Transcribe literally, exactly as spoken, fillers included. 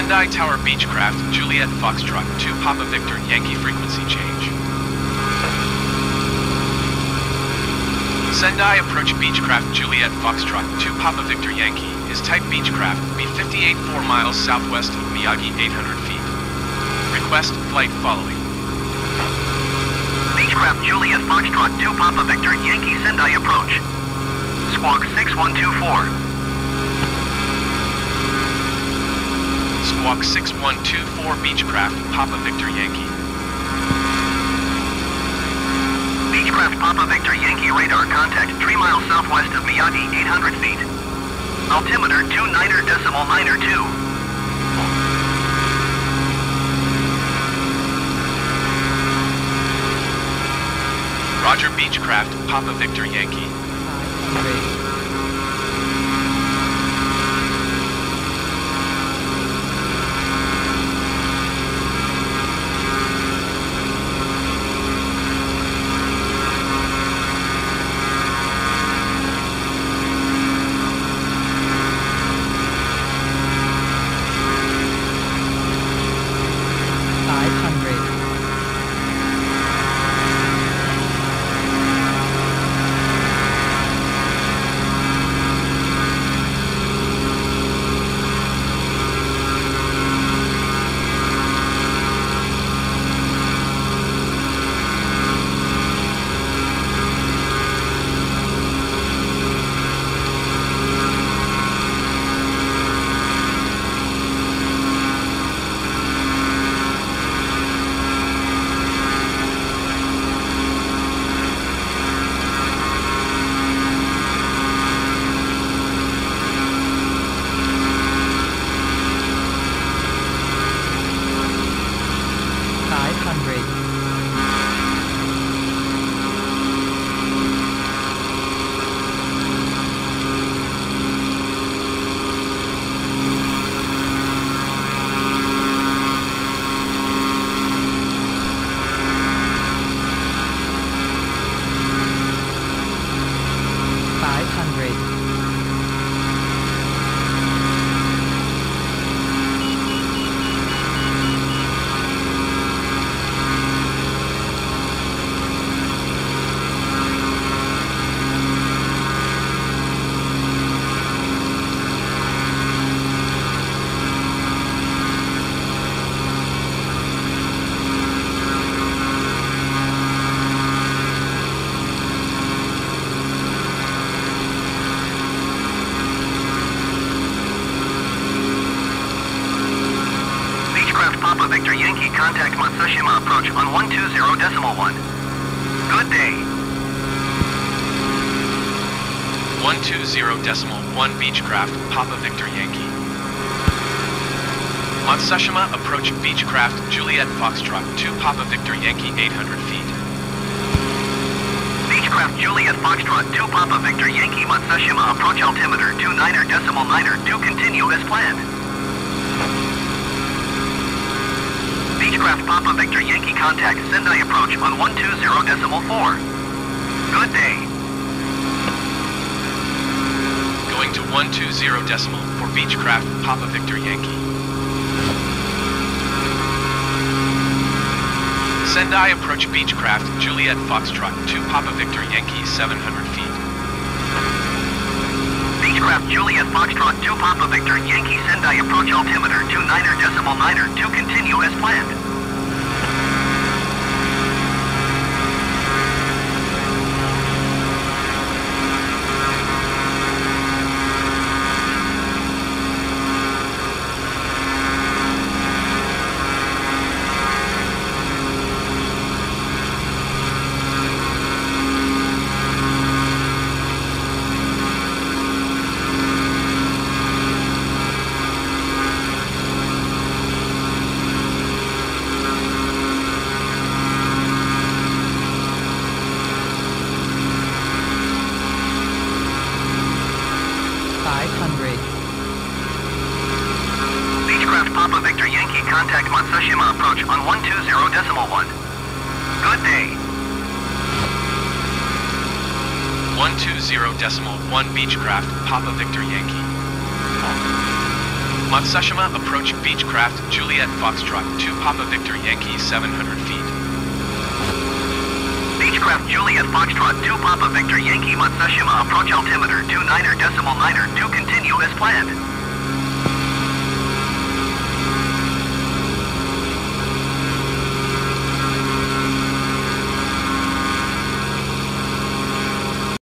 Sendai Tower Beechcraft, Juliet Foxtrot, two Papa Victor Yankee frequency change. Sendai approach Beechcraft, Juliet Foxtrot, two Papa Victor Yankee, is type Beechcraft, B fifty-eight four miles southwest of Miyagi eight hundred feet. Request flight following. Beechcraft, Juliet Foxtrot, two Papa Victor Yankee Sendai approach. Squawk six one two four. Squawk six one two four Beechcraft, Papa Victor Yankee. Beechcraft, Papa Victor Yankee radar contact three miles southwest of Miyagi eight hundred feet. Altimeter two niner decimal niner two. Roger Beechcraft, Papa Victor Yankee. Papa Victor Yankee, contact Matsushima approach on one two zero decimal one. Good day. one two zero decimal one Beechcraft, Papa Victor Yankee. Matsushima approach Beechcraft, Juliet Foxtrot, two Papa Victor Yankee eight hundred feet. Beechcraft, Juliet Foxtrot, two Papa Victor Yankee Matsushima approach altimeter two niner decimal niner two continue as planned. Beechcraft, Papa Victor Yankee contact Sendai approach on one two zero decimal four. Good day. Going to one two zero decimal for Beechcraft, Papa Victor Yankee. Sendai approach Beechcraft, Juliet Foxtrot, two Papa Victor Yankee seven hundred feet. Beechcraft, Juliet Foxtrot, two Papa Victor Yankee Sendai approach altimeter two niner decimal niner two continue as planned. Papa Victor Yankee, contact Matsushima approach on one two zero decimal one. Good day. one two zero decimal one Beechcraft, Papa Victor Yankee. Matsushima approach Beechcraft Juliet Foxtrot two Papa Victor Yankee seven hundred feet. Beechcraft Juliet Foxtrot two Papa Victor Yankee Matsushima approach altimeter two niner decimal niner to continue as planned.